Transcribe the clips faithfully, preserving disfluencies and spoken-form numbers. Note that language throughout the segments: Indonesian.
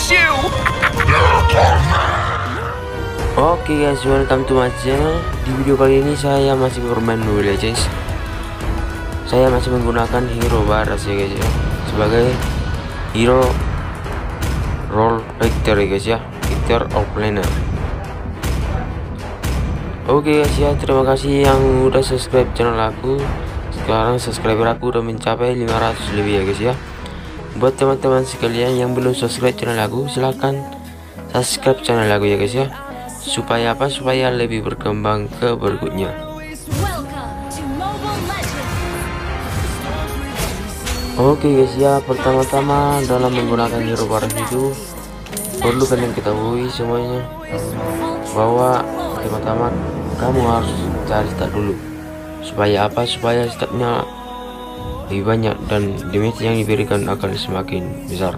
you. Oke okay guys, welcome to my channel. Di video kali ini saya masih bermain Mobile Legends. Saya masih menggunakan hero Varus ya guys ya, sebagai hero role Victor ya guys ya, Victor offlaner. Oke okay guys ya, terima kasih yang udah subscribe channel aku. Sekarang subscriber aku udah mencapai lima ratus lebih ya guys ya. Buat teman-teman sekalian yang belum subscribe channel aku, silahkan subscribe channel aku ya guys ya, supaya apa, supaya lebih berkembang ke berikutnya. Oke guys ya, pertama-tama dalam menggunakan hero Varus itu perlu kalian ketahui semuanya bahwa pertama-tama kamu harus cari stat dulu, supaya apa, supaya statnya lebih banyak dan damage yang diberikan akan semakin besar.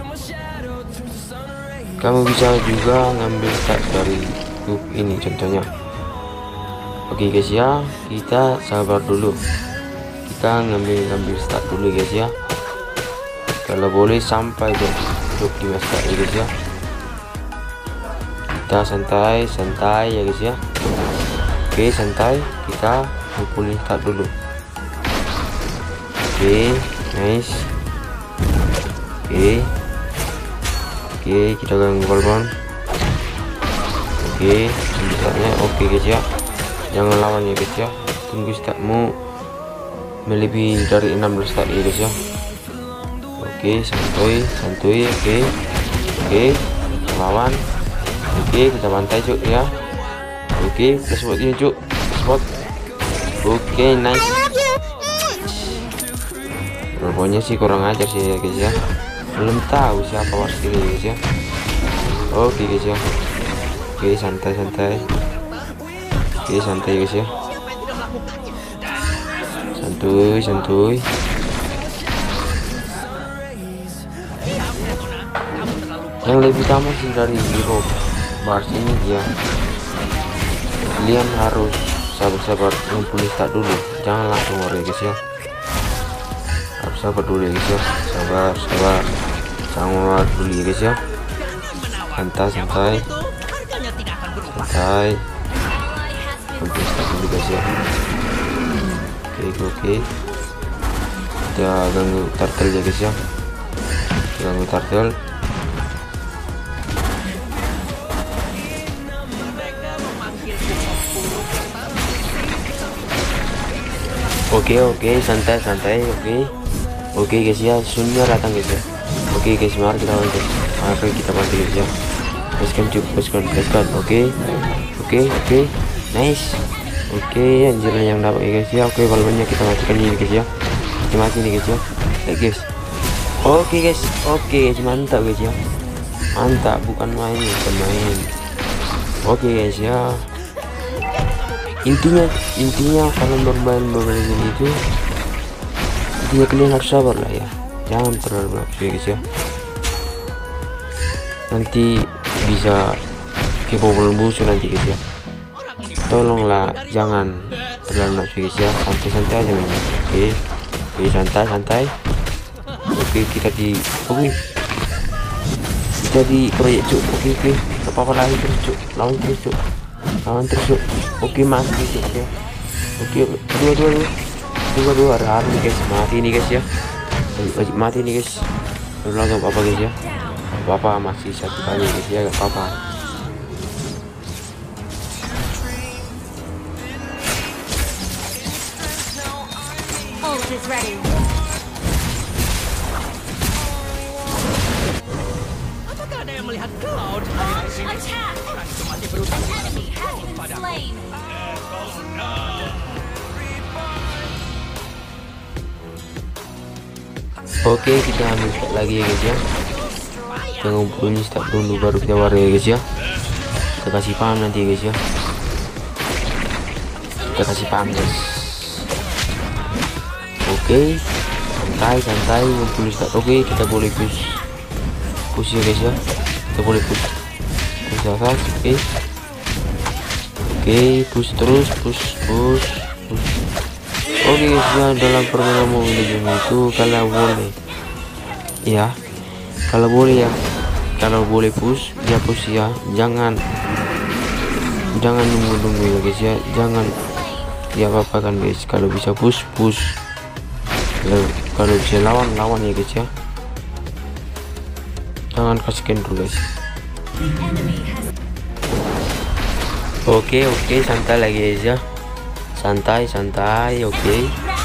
Kamu bisa juga ngambil stat dari grup ini contohnya. Oke guys ya, kita sabar dulu, kita ngambil ngambil stat dulu guys ya, kalau boleh sampai dua puluh lima stat ya guys ya. Kita santai santai ya guys ya. Oke santai, kita kumpulin stat dulu. Oke nice. Oke oke kita ganggu balkon. Oke statnya oke guys ya, jangan lawan ya guys ya, tunggu statmu melebihi dari enam belas stat ya guys ya. Oke santuy santuy. Oke oke lawan. Oke kita bantai cuk ya. Oke plus spot ini cuk, spot. Oke nice. Pokoknya sih kurang ajar sih ya guys ya, belum tahu siapa wasit ini guys ya. Oke guys ya. Oke santai santai. Oke santai guys ya, santuy santuy. Yang lebih utama sih dari hero Varus ini ya, kalian harus sabar-sabar ngumpulin stat dulu, jangan langsung war ya guys ya, harus sabar dulu ya guys ya, sabar sabar, jangan war dulu ya guys ya, santai santai santai, ngumpulin stat dulu guys ya. Oke oke, kita ganggu turtle ya guys ya, ganggu turtle. Oke oke santai santai. Oke oke guys ya, Sunnya datang guys ya. Oke guys, mari kita lawan guys, mari kita mati guys ya. Gaskan cuk, gaskan gaskan. Oke oke oke nice. Oke anjirnya yang dapat ya guys ya. Oke balonnya kita matikan ini guys ya, kita mati nih guys ya. Oke guys, oke guys, oke guys, mantap guys ya, mantap, bukan main bukan main. Oke guys ya, intinya intinya kalau bermain Mobile Legends itu intinya kalian harus sabar lah ya, jangan terlalu nafsu ya guys ya, nanti bisa kebobol musuh nanti guys ya. Tolonglah jangan terlalu nafsu guys ya, santai-santai aja mainnya. Oke oke santai santai. Oke kita di oke kita di proyek cuk. Oke oke gak apa-apa, lari terus cuk, lawan terus cuk, lawan terus cuk. Oke mati cuk ya. Oke dua dua dua dua dua ada harus nih guys, mati nih guys ya, wajib mati nih guys. Udah gak apa-apa guys ya, gak apa-apa, masih satu kali guys ya, gak apa-apa. Apakah ada yang melihat Cloud? Oke kita ambil stat lagi ya guys ya, kita ngumpulin stat dulu baru kita war ya guys ya. Kita kasih paham nanti ya guys ya, kita kasih paham guys. Oke santai santai ngumpulin stat. Oke kita boleh push push ya guys ya, kita boleh push push atas. Oke oke push terus, push push push. Oke guys ya, dalam permainan Mobile Legends itu kalau boleh ya, kalau boleh ya kalau boleh push dia push ya, jangan jangan nunggu-nunggu ya guys ya, jangan ya apa-apa kan guys. Kalau bisa push push, kalau, kalau bisa lawan lawan ya guys ya, jangan kasihkan dulu guys. Oke oke santai lagi guys ya, santai santai. Oke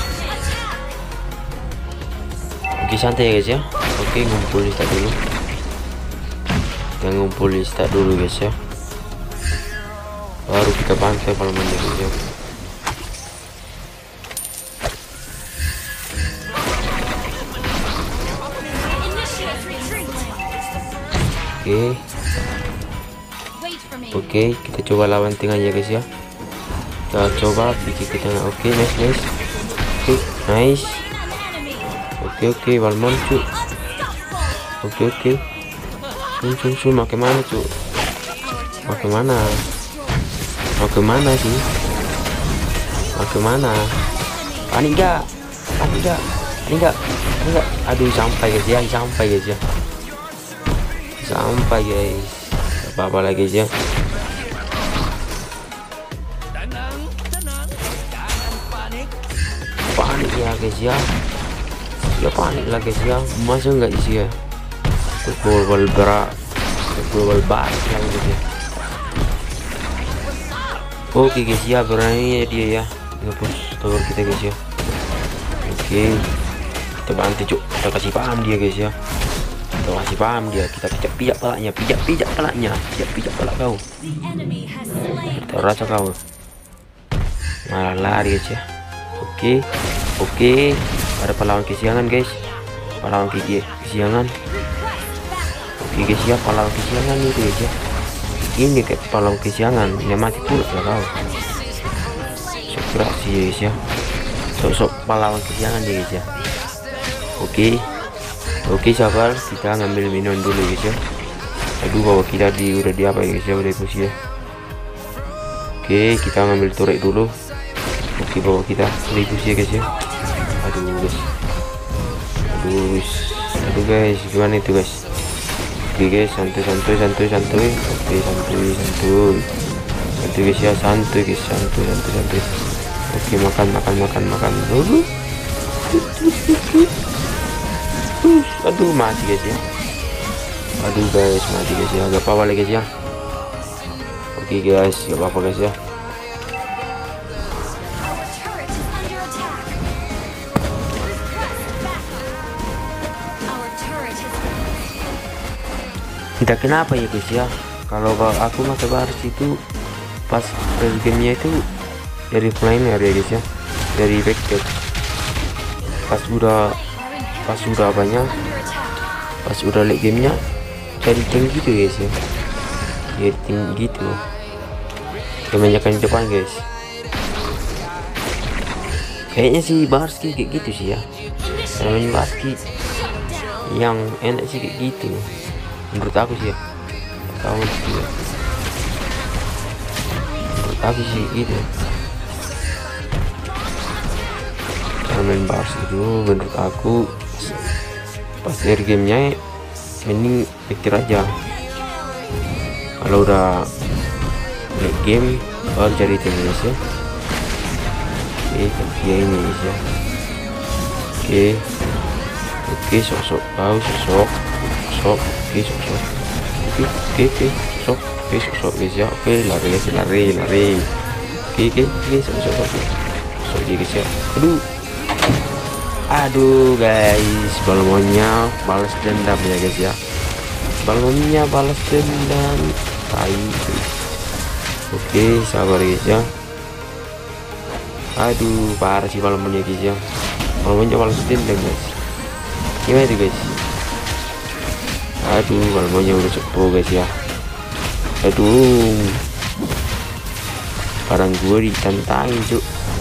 oke santai ya guys ya. Oke ngumpul di start dulu, yang ngumpul di start dulu guys ya, baru kita bantai palmonnya guys ya. Oke oke kita coba lawan tengah ya guys ya, kita coba pikir ke tengah. Oke nice nice. Oke nice. Oke oke Balmon cu. Oke oke sun sun sun mau kemana cu, mau kemana, mau kemana sih, mau kemana? Panik gak, panik gak, panik gak, panik gak. Aduh sampai guys ya, sampai guys ya, sampai guys. Apa-apa lagi guys ya. Tenang, tenang, jangan panik. Panik ya guys ya, ya panik lah guys ya. Masa nggak isi ya, global berat, global berat yang guys ya. Oke guys ya, berani dia ya ngepush tower kita guys ya. Oke kita bantu cuk, kita kasih paham dia guys ya, kita kasih paham dia, kita pijak pijak palanya, pijak pijak palanya, pijak pijak palak kau, kita rasa kau malah lari guys ya. Oke oke ada pahlawan kesiangan guys, pahlawan kesiangan. Oke guys ya, pahlawan kesiangan itu guys ya, ini kayak pahlawan kesiangan yang mati pula lah kau. Sok sih guys ya, sok-sok pahlawan kesiangan dia guys ya. Oke oke sabar, kita ngambil minum dulu guys ya. Aduh bahwa kita di udah di apa ya guys ya, udah push ya. Oke kita ngambil turret dulu. Oke bahwa kita udah push ya guys ya. Aduh guys, aduh guys, aduh guys gimana itu guys. Oke guys santuy santuy santuy santuy. Oke santuy santuy santuy guys ya, santuy guys, santuy santuy santuy. Oke makan makan makan makan dulu. Aduh mati guys ya, aduh guys mati guys ya, gak apa-apa lagi guys ya. Oke guys gak apa-apa guys ya. Entah kenapa ya guys ya, kalau aku masa baris itu pas gamenya itu dari flanker ya guys ya, dari backpack. Pas udah pas udah banyak, pas udah late gamenya jadi tinggi gitu guys ya, jadi tinggi gitu kebanyakan di depan guys. Kayaknya sih Barski kayak gitu sih ya, main Barski yang enak sih kayak gitu menurut aku sih ya. Tahu sih ya, menurut aku sih gitu cara main Bars itu. Menurut aku pas dari gamenya mending pikir aja, kalau udah late game baru cari tenis ya. Oke ya ini ya. Oke oke sok-sok tahu sok sok. Oke sok-sok, oke oke oke sok, oke sok-sok guys ya. Oke lari guys, lari lari. Oke oke oke sok-sok sok sok guys ya. Aduh aduh guys, balmonnya balas dendam ya guys ya, balmonnya balas dendam tai. Oke sabar guys ya. Aduh parah sih balmonnya guys ya, balmonnya balas dendam guys. Gimana itu guys? Aduh balmonnya udah cepo guys ya. Aduh barang gue ditantangin cuk,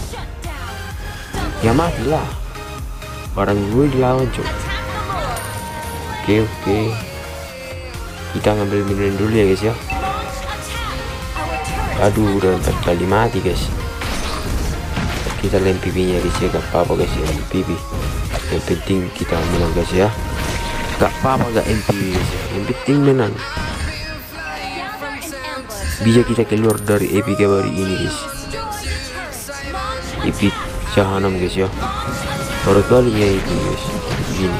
ya matilah barang gue dilawan cuk. Oke oke kita ngambil minum dulu ya guys ya. Aduh udah empat kali mati guys. Kita lem pipinya guys ya, gak apa-apa guys ya, lem pipi yang penting kita menang guys ya, gak apa-apa gak M P guys ya. yang penting menang. Bisa kita keluar dari epic baru ini guys, epic jahanam guys ya, baru kali ya itu guys gini.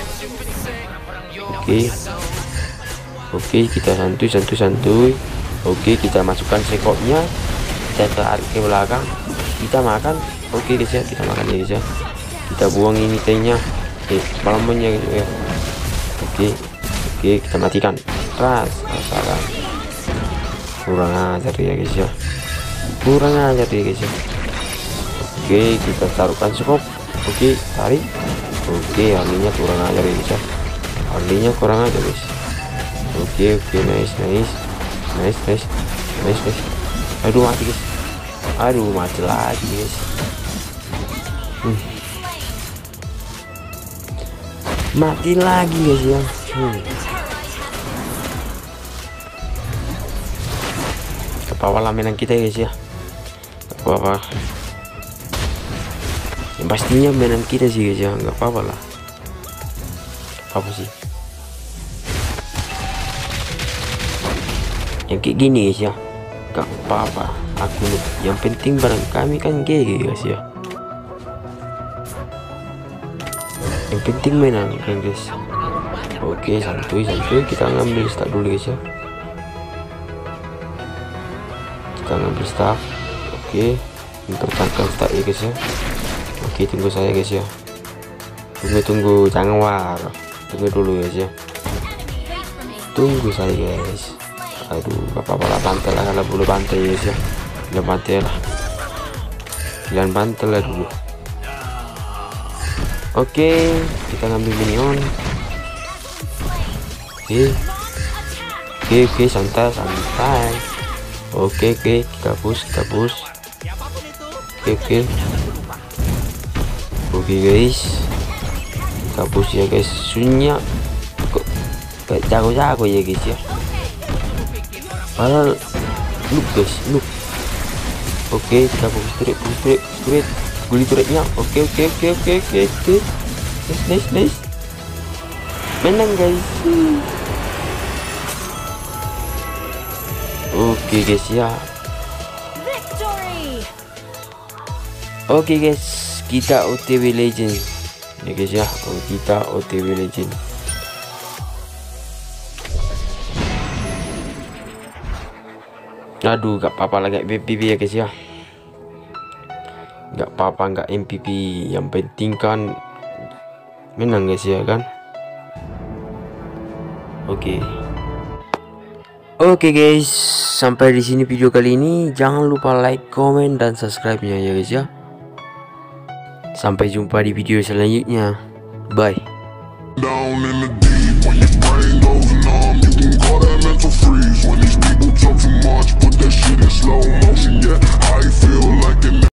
Oke oke kita santuy santuy santuy. Oke kita masukkan sekopnya, kita tarik ke belakang, kita makan. Oke guys ya, kita makan ya guys ya, kita buang ini tehnya, eh palamannya gitu ya. Oke oke kita matikan, ras rasakan. Kurang ajar ya guys ya, kurang ajar ya guys ya. Oke kita taruhkan skop. Oke tarik. Oke harlinya kurang ajar ya guys ya, harlinya kurang ajar guys. Oke oke nice nice nice nice nice nice. Aduh mati guys, aduh mati lagi guys. hmm. Mati lagi guys ya. hmm. Apa-apa lah menang kita guys ya, apa-apa yang pastinya menang kita sih guys ya, nggak apa-apa lah, apa sih yang kayak gini guys ya, nggak apa-apa. Aku yang penting barang kami kan G G guys ya, yang penting menang kan guys. Oke santuy santuy, kita ngambil stack dulu guys ya, kita ngambil stack. Oke untuk tangkap stack ya guys ya. Oke tunggu saya guys ya, tunggu tunggu jangan war, tunggu dulu guys ya, tunggu saya guys. Aduh apa-apa lah, bantai lah kalau boleh bantai guys ya, udah bantai lah, kalian bantai lah dulu. Oke kita ngambil minion. Oke oke oke santai santai. Oke oke kita push kita push. Oke oke oke guys, kita push ya guys. Sunya kok kayak jago-jago ya guys ya, padahal look guys look. Oke kita fokus turret fokus turret turret guli turretnya. Oke oke oke oke oke oke nice nice nice, menang guys. Oke guys ya, oke guys kita O T W legend ya guys ya. Oh kita O T W legend. Aduh gak apa-apa lagi M V P ya guys ya, gak apa-apa nggak M V P, yang penting kan menang guys ya kan. Oke oke guys, sampai di sini video kali ini. Jangan lupa like, comment, dan subscribe-nya ya guys ya. Sampai jumpa di video selanjutnya. Bye. Down in the deep, when your brain goes numb, you can call that mental freeze. When these people talk too much, put that shit in slow motion. Yeah, I feel like an